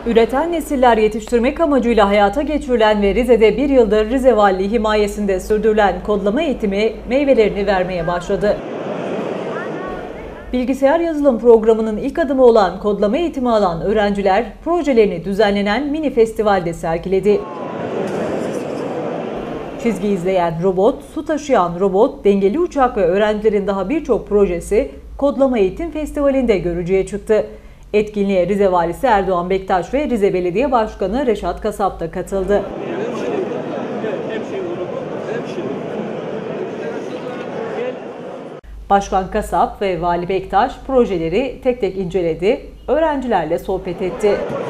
Üreten nesiller yetiştirmek amacıyla hayata geçirilen ve Rize'de bir yıldır Rize Valiliği himayesinde sürdürülen kodlama eğitimi meyvelerini vermeye başladı. Bilgisayar yazılım programının ilk adımı olan kodlama eğitimi alan öğrenciler projelerini düzenlenen mini festivalde sergiledi. Çizgi izleyen robot, su taşıyan robot, dengeli uçak ve öğrencilerin daha birçok projesi Kodlama Eğitim Festivali'nde görücüye çıktı. Etkinliğe Rize Valisi Erdoğan Bektaş ve Rize Belediye Başkanı Reşat Kasap da katıldı. Başkan Kasap ve Vali Bektaş projeleri tek tek inceledi, öğrencilerle sohbet etti.